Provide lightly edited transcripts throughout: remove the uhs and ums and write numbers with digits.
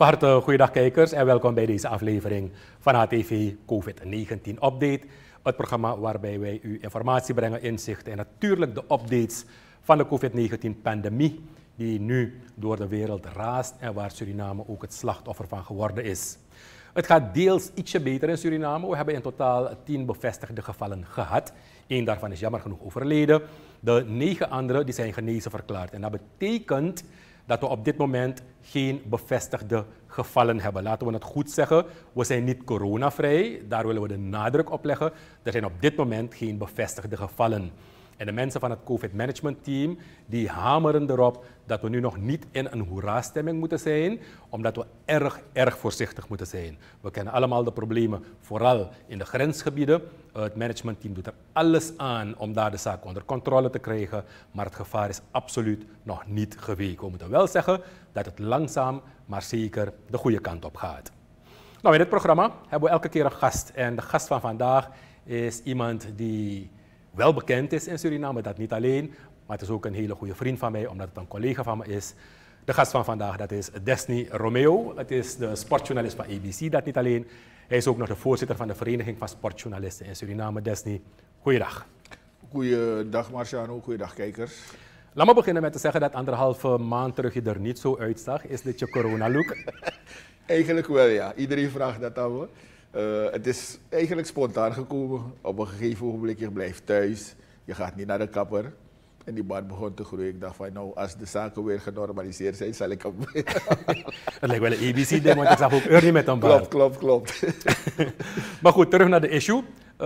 Van harte goeiedag kijkers en welkom bij deze aflevering van HTV COVID-19 Update. Het programma waarbij wij u informatie brengen, inzichten en natuurlijk de updates van de COVID-19 pandemie die nu door de wereld raast en waar Suriname ook het slachtoffer van geworden is. Het gaat deels ietsje beter in Suriname. We hebben in totaal 10 bevestigde gevallen gehad. 1 daarvan is jammer genoeg overleden. De 9 anderen die zijn genezen verklaard. En dat betekent dat we op dit moment geen bevestigde gevallen hebben. Laten we het goed zeggen, we zijn niet coronavrij. Daar willen we de nadruk op leggen. Er zijn op dit moment geen bevestigde gevallen. En de mensen van het COVID-management team die hameren erop dat we nu nog niet in een hoera-stemming moeten zijn, omdat we erg voorzichtig moeten zijn. We kennen allemaal de problemen, vooral in de grensgebieden. Het managementteam doet er alles aan om daar de zaak onder controle te krijgen, maar het gevaar is absoluut nog niet geweken. We moeten wel zeggen dat het langzaam, maar zeker de goede kant op gaat. Nou, in dit programma hebben we elke keer een gast. En de gast van vandaag is iemand die wel bekend is in Suriname, dat niet alleen, maar het is ook een hele goede vriend van mij, omdat het een collega van me is. De gast van vandaag, dat is Desni Romeo. Het is de sportjournalist van ABC, dat niet alleen. Hij is ook nog de voorzitter van de Vereniging van Sportjournalisten in Suriname. Desni, goeiedag. Goeiedag Marciano, goeiedag kijkers. Laat me beginnen met te zeggen dat 1,5 maand terug je er niet zo uitzag. Is dit je corona-look? Eigenlijk wel, ja. Iedereen vraagt dat aan me. Het is eigenlijk spontaan gekomen. Op een gegeven moment, je blijft thuis. Je gaat niet naar de kapper. En die baard begon te groeien. Ik dacht van, nou, als de zaken weer genormaliseerd zijn, zal ik hem weer. Het lijkt wel een ABC-ding, want ik zag ook Ernie met een baard. Klopt. Maar goed, terug naar de issue.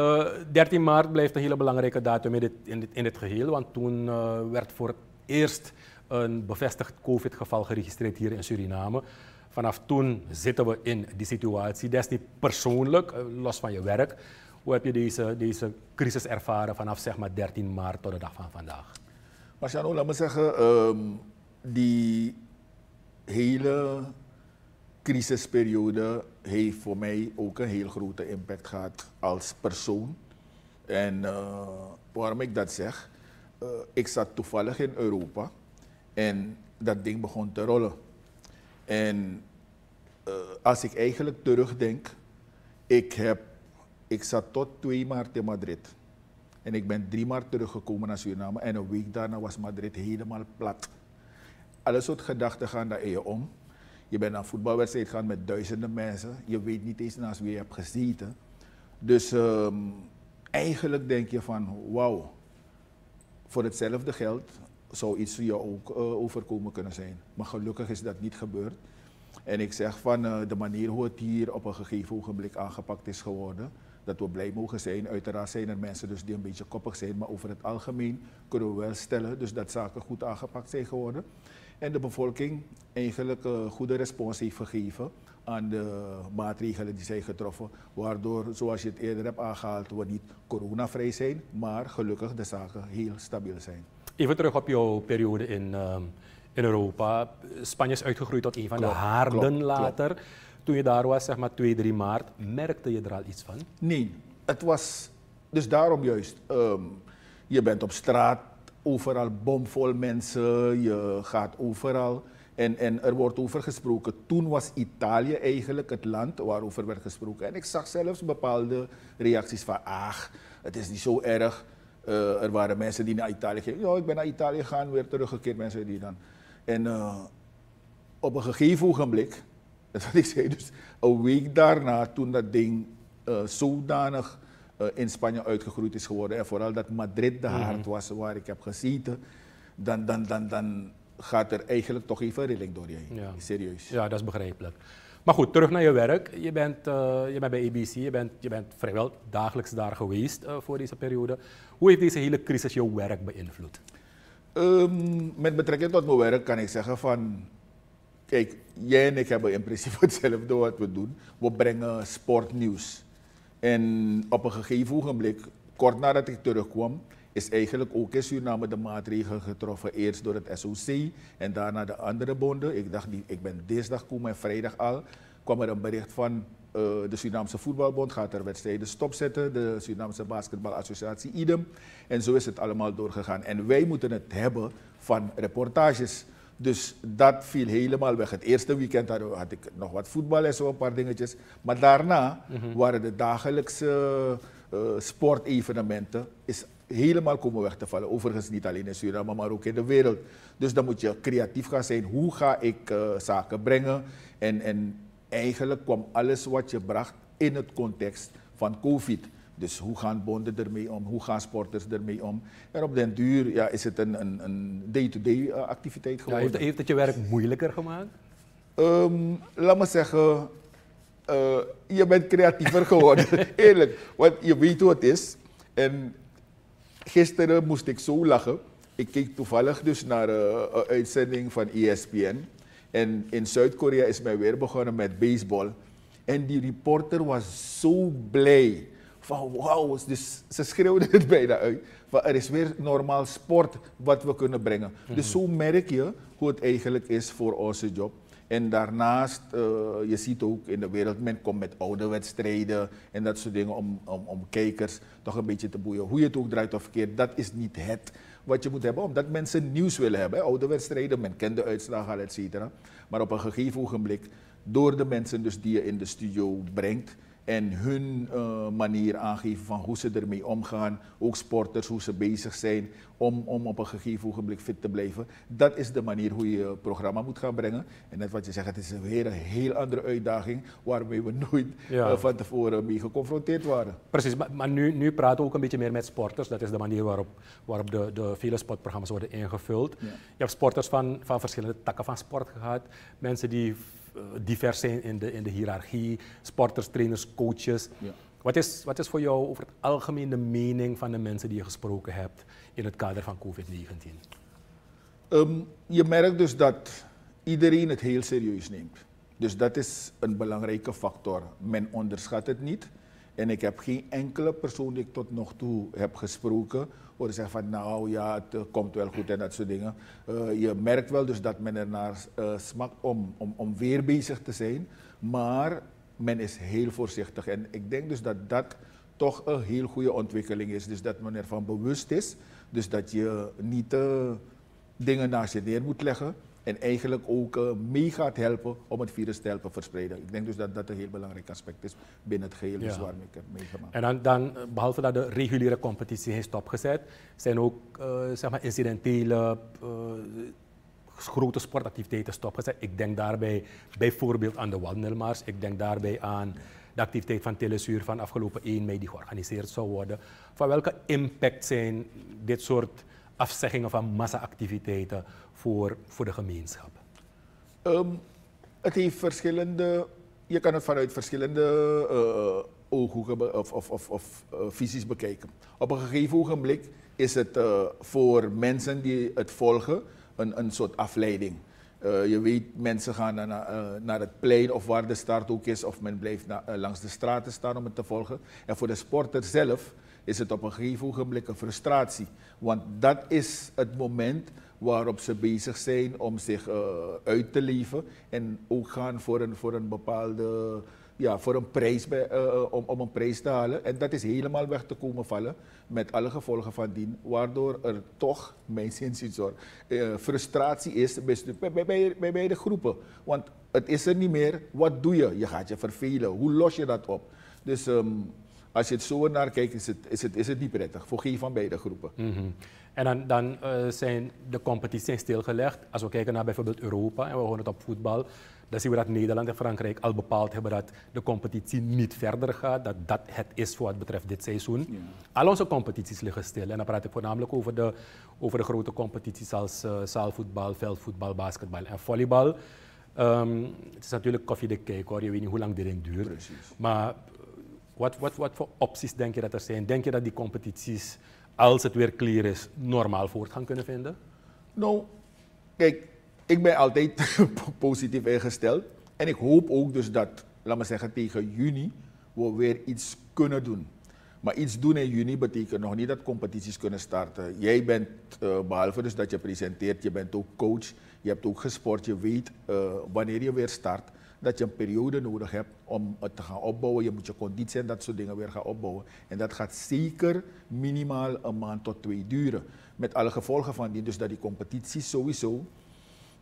13 maart blijft een hele belangrijke datum in dit geheel, want toen werd voor het eerst een bevestigd COVID-geval geregistreerd hier in Suriname. Vanaf toen zitten we in die situatie. Dat is niet persoonlijk, los van je werk. Hoe heb je deze crisis ervaren vanaf zeg maar 13 maart tot de dag van vandaag? Marciano, laat me zeggen, die hele crisisperiode heeft voor mij ook een heel grote impact gehad als persoon. En waarom ik dat zeg, ik zat toevallig in Europa en dat ding begon te rollen. En als ik eigenlijk terugdenk, ik zat tot 2 maart in Madrid. En ik ben 3 maart teruggekomen naar Suriname en een week daarna was Madrid helemaal plat. Alle soort gedachten gaan daar in je om. Je bent naar een voetbalwedstrijd gaan met duizenden mensen. Je weet niet eens naast wie je hebt gezeten. Dus eigenlijk denk je van, wauw, voor hetzelfde geld zou iets je ook overkomen kunnen zijn. Maar gelukkig is dat niet gebeurd. En ik zeg van de manier hoe het hier op een gegeven ogenblik aangepakt is geworden, dat we blij mogen zijn. Uiteraard zijn er mensen dus die een beetje koppig zijn, maar over het algemeen kunnen we wel stellen dus dat zaken goed aangepakt zijn geworden. En de bevolking eigenlijk een goede respons heeft gegeven aan de maatregelen die zijn getroffen, waardoor, zoals je het eerder hebt aangehaald, we niet coronavrij zijn, maar gelukkig de zaken heel stabiel zijn. Even terug op jouw periode in Europa. Spanje is uitgegroeid tot een van de haarden later. Toen je daar was, zeg maar 2, 3 maart, merkte je er al iets van? Nee, het was dus daarom juist. Je bent op straat, overal bomvol mensen, je gaat overal en er wordt over gesproken. Toen was Italië eigenlijk het land waarover werd gesproken. En ik zag zelfs bepaalde reacties van, het is niet zo erg. Er waren mensen die naar Italië gingen. Ja, ik ben naar Italië gegaan, weer teruggekeerd, mensen die dan. En op een gegeven ogenblik, dat is wat ik zei, dus een week daarna, toen dat ding zodanig in Spanje uitgegroeid is geworden, en vooral dat Madrid de haard was waar ik heb gezeten, dan gaat er eigenlijk toch even rilling door je heen. Ja. Serieus. Ja, dat is begrijpelijk. Maar goed, terug naar je werk. Je bent bij ABC, je bent vrijwel dagelijks daar geweest voor deze periode. Hoe heeft deze hele crisis jouw werk beïnvloed? Met betrekking tot mijn werk kan ik zeggen van, kijk, jij en ik hebben in principe hetzelfde wat we doen. We brengen sportnieuws. En op een gegeven ogenblik, kort nadat ik terugkwam, is eigenlijk ook in Suriname de maatregel getroffen. Eerst door het SOC en daarna de andere bonden. Ik ben dinsdag komen en vrijdag al kwam er een bericht van de Surinaamse Voetbalbond gaat er wedstrijden stopzetten. De Surinaamse Basketbalassociatie idem. En zo is het allemaal doorgegaan. En wij moeten het hebben van reportages. Dus dat viel helemaal weg. Het eerste weekend had ik nog wat voetbal en zo, een paar dingetjes. Maar daarna waren de dagelijkse sportevenementen is helemaal komen weg te vallen. Overigens niet alleen in Suriname, maar ook in de wereld. Dus dan moet je creatief gaan zijn. Hoe ga ik zaken brengen? En eigenlijk kwam alles wat je bracht in het context van COVID. Dus hoe gaan bonden ermee om? Hoe gaan sporters ermee om? En op den duur is het een day-to-day activiteit geworden. Ja, heeft het je werk moeilijker gemaakt? Laat me zeggen, je bent creatiever geworden. Eerlijk, want je weet hoe het is. En gisteren moest ik zo lachen. Ik keek toevallig dus naar een uitzending van ESPN. En in Zuid-Korea is men weer begonnen met baseball. En die reporter was zo blij. Van wauw, dus ze schreeuwden het bijna uit. Van, er is weer normaal sport wat we kunnen brengen. Dus zo merk je hoe het eigenlijk is voor onze job. En daarnaast, je ziet ook in de wereld, men komt met oude wedstrijden en dat soort dingen om kijkers toch een beetje te boeien. Hoe je het ook draait of verkeerd, dat is niet het wat je moet hebben, omdat mensen nieuws willen hebben. Oude wedstrijden, men kent de uitslagen, et cetera. Maar op een gegeven ogenblik, door de mensen dus die je in de studio brengt en hun manier aangeven van hoe ze ermee omgaan, ook sporters, hoe ze bezig zijn om op een gegeven ogenblik fit te blijven. Dat is de manier hoe je je programma moet gaan brengen. En net wat je zegt, het is weer een heel andere uitdaging waarmee we nooit van tevoren mee geconfronteerd waren. Precies, maar nu praten we ook een beetje meer met sporters. Dat is de manier waarop de vele sportprogramma's worden ingevuld. Ja. Je hebt sporters van verschillende takken van sport gehad. Mensen die divers zijn in de hiërarchie, sporters, trainers, coaches. Ja. Wat is voor jou over het algemeen de mening van de mensen die je gesproken hebt in het kader van COVID-19? Je merkt dus dat iedereen het heel serieus neemt. Dus dat is een belangrijke factor. Men onderschat het niet. En ik heb geen enkele persoon die ik tot nog toe heb gesproken hoor zeggen van nou ja, het komt wel goed en dat soort dingen. Je merkt wel dus dat men ernaar smakt om weer bezig te zijn, maar men is heel voorzichtig. En ik denk dus dat dat toch een heel goede ontwikkeling is. Dus dat men ervan bewust is, dus dat je niet dingen naast je neer moet leggen. En eigenlijk ook mee gaat helpen om het virus te helpen verspreiden. Ik denk dus dat dat een heel belangrijk aspect is binnen het geheel dus waarmee ik heb meegemaakt. En dan behalve dat de reguliere competitie heeft stopgezet, zijn ook zeg maar incidentele grote sportactiviteiten stopgezet. Ik denk daarbij bijvoorbeeld aan de wandelmars. Ik denk daarbij aan de activiteit van Telesuur van afgelopen 1 mei die georganiseerd zou worden. Van welke impact zijn dit soort afzeggingen van massa-activiteiten voor de gemeenschap? Het heeft verschillende, je kan het vanuit verschillende ooghoeken of visies bekijken. Op een gegeven ogenblik is het voor mensen die het volgen een soort afleiding. Je weet, mensen gaan naar het plein of waar de start ook is, of men blijft langs de straten staan om het te volgen. En voor de sporter zelf is het op een gegeven ogenblik een frustratie. Want dat is het moment waarop ze bezig zijn om zich uit te leven en ook gaan voor een bepaalde, voor een prijs, om een prijs te halen. En dat is helemaal weg te komen vallen met alle gevolgen van dien, waardoor er toch, mijn zinziens hoor, frustratie is bij beide groepen. Want het is er niet meer, wat doe je? Je gaat je vervelen, hoe los je dat op? Dus als je het zo naar kijkt, is het niet prettig voor geen van beide groepen. Mm-hmm. En dan zijn de competities stilgelegd. Als we kijken naar bijvoorbeeld Europa en we horen het op voetbal, dan zien we dat Nederland en Frankrijk al bepaald hebben dat de competitie niet verder gaat. Dat het is voor wat betreft dit seizoen. Ja. Al onze competities liggen stil. En dan praat ik voornamelijk over de grote competities als zaalvoetbal, veldvoetbal, basketbal en volleybal. Het is natuurlijk koffie de cake hoor, je weet niet hoe lang dit ding duurt. Precies. Maar wat voor opties denk je dat er zijn? Denk je dat die competities, als het weer clear is, normaal voortgang kunnen vinden? Nou, kijk, ik ben altijd positief ingesteld. En ik hoop ook dus dat, laat me zeggen, tegen juni we weer iets kunnen doen. Maar iets doen in juni betekent nog niet dat competities kunnen starten. Jij bent, behalve dus dat je presenteert, je bent ook coach. Je hebt ook gesport, je weet wanneer je weer start, dat je een periode nodig hebt om het te gaan opbouwen. Je moet je conditie en dat soort dingen weer gaan opbouwen. En dat gaat zeker minimaal 1 maand tot 2 duren. Met alle gevolgen van die, dus dat die competities sowieso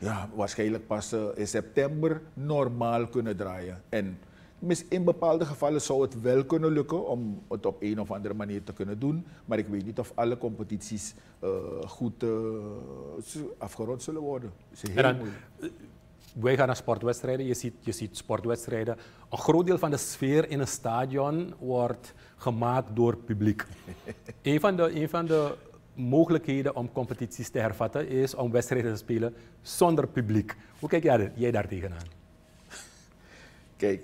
ja, waarschijnlijk pas in september normaal kunnen draaien. En in bepaalde gevallen zou het wel kunnen lukken om het op een of andere manier te kunnen doen. Maar ik weet niet of alle competities goed afgerond zullen worden. Dat is heel moeilijk. Wij gaan naar sportwedstrijden, je ziet sportwedstrijden. Een groot deel van de sfeer in een stadion wordt gemaakt door publiek. Een van de mogelijkheden om competities te hervatten is om wedstrijden te spelen zonder publiek. Hoe kijk jij daar tegenaan? Kijk,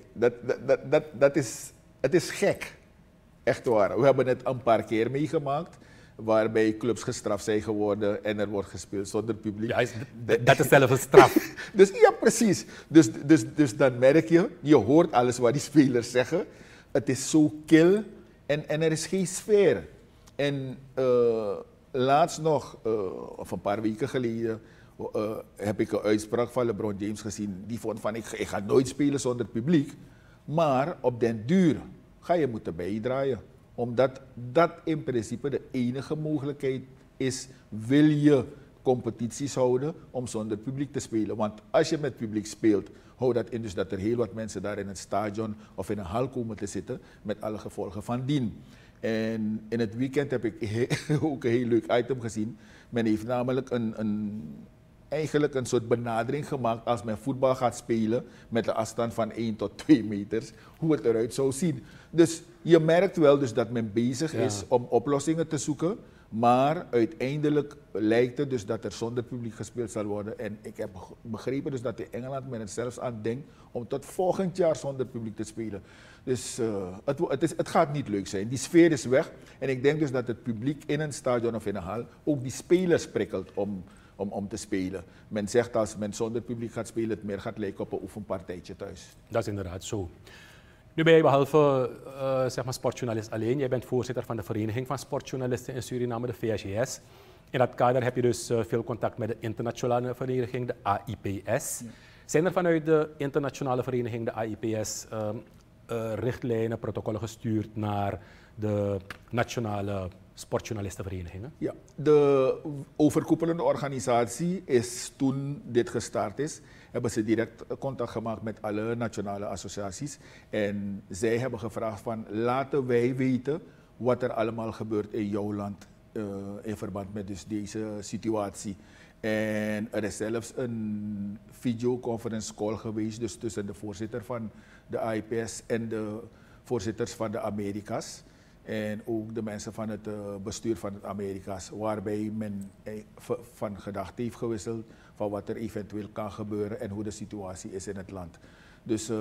het is gek. Echt waar. We hebben het een paar keer meegemaakt. Waarbij clubs gestraft zijn geworden en er wordt gespeeld zonder publiek. Ja, dat is zelf een straf. Dus ja, precies. Dus dan merk je hoort alles wat die spelers zeggen. Het is zo kil en er is geen sfeer. En laatst nog, of een paar weken geleden, heb ik een uitspraak van LeBron James gezien. Die vond van, ik ga nooit spelen zonder publiek. Maar op den duur ga je moeten bijdraaien. Omdat dat in principe de enige mogelijkheid is, wil je competities houden om zonder publiek te spelen. Want als je met publiek speelt, houdt dat in dus dat er heel wat mensen daar in het stadion of in een hal komen te zitten met alle gevolgen van dien. En in het weekend heb ik ook een heel leuk item gezien. Men heeft namelijk eigenlijk een soort benadering gemaakt als men voetbal gaat spelen met een afstand van 1 tot 2 meters, hoe het eruit zou zien. Dus je merkt wel dus dat men bezig is om oplossingen te zoeken, maar uiteindelijk lijkt het dus dat er zonder publiek gespeeld zal worden. En ik heb begrepen dus dat in Engeland men er zelfs aan denkt om tot volgend jaar zonder publiek te spelen. Dus het gaat niet leuk zijn. Die sfeer is weg en ik denk dus dat het publiek in een stadion of in een hal ook die spelers prikkelt om te spelen. Men zegt als men zonder publiek gaat spelen, het meer gaat lijken op een oefenpartijtje thuis. Dat is inderdaad zo. Nu ben je behalve zeg maar sportjournalist alleen, jij bent voorzitter van de Vereniging van Sportjournalisten in Suriname, de VSJS. In dat kader heb je dus veel contact met de internationale vereniging, de AIPS. Ja. Zijn er vanuit de internationale vereniging, de AIPS, richtlijnen, protocollen gestuurd naar de nationale sportjournalistenverenigingen? Ja, de overkoepelende organisatie is toen dit gestart is, hebben ze direct contact gemaakt met alle nationale associaties. En zij hebben gevraagd van laten wij weten wat er allemaal gebeurt in jouw land in verband met dus deze situatie. En er is zelfs een videoconference call geweest dus tussen de voorzitter van de AIPS en de voorzitters van de Amerika's. En ook de mensen van het bestuur van het Amerika's, waarbij men van gedachten heeft gewisseld van wat er eventueel kan gebeuren en hoe de situatie is in het land. Dus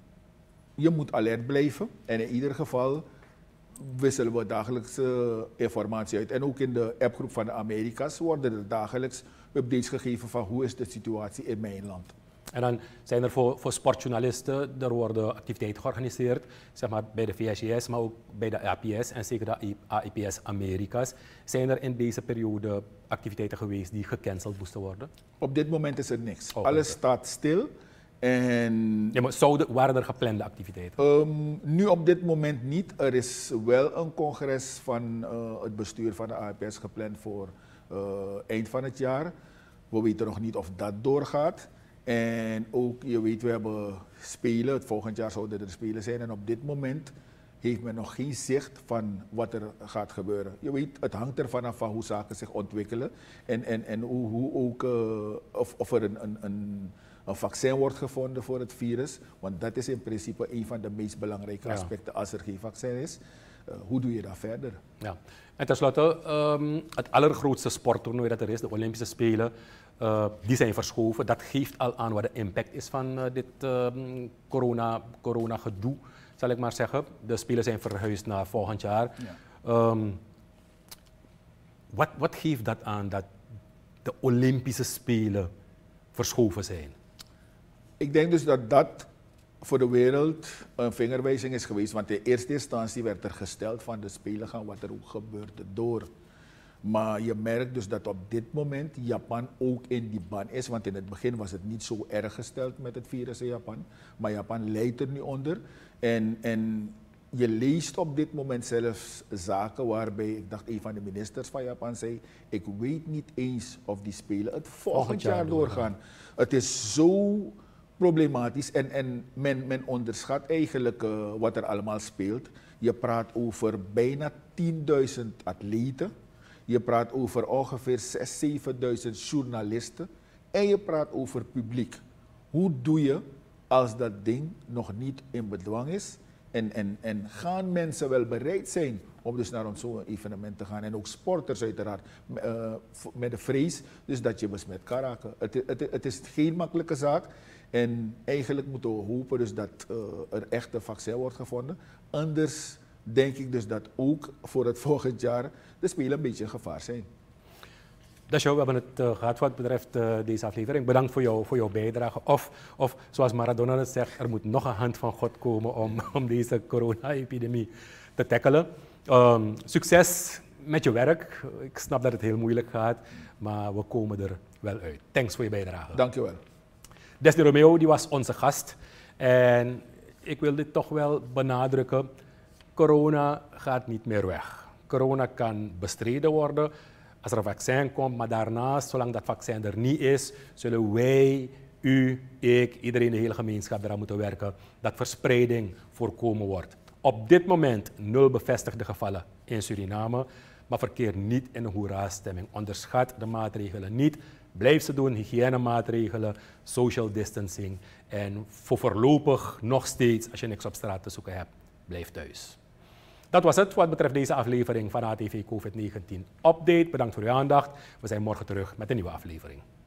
je moet alert blijven en in ieder geval wisselen we dagelijks informatie uit. En ook in de appgroep van de Amerika's worden er dagelijks updates gegeven van hoe is de situatie in mijn land. En dan zijn er voor sportjournalisten, er worden activiteiten georganiseerd, zeg maar bij de VSJS, maar ook bij de AIPS en zeker de AIPS Amerika's. Zijn er in deze periode activiteiten geweest die gecanceld moesten worden? Op dit moment is er niks. Alles staat stil. En ja, maar waren er geplande activiteiten? Nu op dit moment niet. Er is wel een congres van het bestuur van de AIPS gepland voor eind van het jaar. We weten nog niet of dat doorgaat. En ook, je weet, we hebben spelen. Het volgend jaar zouden er spelen zijn. En op dit moment heeft men nog geen zicht van wat er gaat gebeuren. Je weet, het hangt ervan af van hoe zaken zich ontwikkelen. En hoe ook, of er een vaccin wordt gevonden voor het virus. Want dat is in principe een van de meest belangrijke aspecten als er geen vaccin is. Hoe doe je dat verder? Ja. En tenslotte, het allergrootste sporttoernooi dat er is, de Olympische Spelen, die zijn verschoven. Dat geeft al aan wat de impact is van dit corona-gedoe, zal ik maar zeggen. De Spelen zijn verhuisd naar volgend jaar. Ja. Wat geeft dat aan dat de Olympische Spelen verschoven zijn? Ik denk dus dat dat voor de wereld een vingerwijzing is geweest. Want in eerste instantie werd er gesteld van de Spelen gaan wat er ook gebeurde door. Maar je merkt dus dat op dit moment Japan ook in die ban is. Want in het begin was het niet zo erg gesteld met het virus in Japan. Maar Japan lijdt er nu onder. En je leest op dit moment zelfs zaken waarbij, ik dacht een van de ministers van Japan zei, ik weet niet eens of die spelen het volgend jaar doorgaan. Het is zo problematisch en men onderschat eigenlijk wat er allemaal speelt. Je praat over bijna 10.000 atleten. Je praat over ongeveer 6.000, 7.000 journalisten. En je praat over publiek. Hoe doe je als dat ding nog niet in bedwang is? En gaan mensen wel bereid zijn om dus naar zo'n evenement te gaan? En ook sporters uiteraard, met de vrees dus dat je besmet kan raken. Het is geen makkelijke zaak. En eigenlijk moeten we hopen dus dat er echt een vaccin wordt gevonden. Anders denk ik dus dat ook voor het volgend jaar de Spelen een beetje een gevaar zijn. We hebben het gehad wat betreft deze aflevering. Bedankt voor jouw bijdrage. Of zoals Maradona het zegt, er moet nog een hand van God komen om deze corona-epidemie te tackelen. Succes met je werk. Ik snap dat het heel moeilijk gaat, maar we komen er wel uit. Thanks voor je bijdrage. Dank je wel. Desde Romeo, die was onze gast. En ik wil dit toch wel benadrukken. Corona gaat niet meer weg. Corona kan bestreden worden als er een vaccin komt, maar daarnaast, zolang dat vaccin er niet is, zullen wij, u, ik, iedereen in de hele gemeenschap eraan moeten werken dat verspreiding voorkomen wordt. Op dit moment 0 bevestigde gevallen in Suriname, maar verkeer niet in een hoera-stemming. Onderschat de maatregelen niet. Blijf ze doen, hygiënemaatregelen, social distancing. En voor voorlopig nog steeds, als je niks op straat te zoeken hebt, blijf thuis. Dat was het wat betreft deze aflevering van ATV COVID-19 Update. Bedankt voor uw aandacht. We zijn morgen terug met een nieuwe aflevering.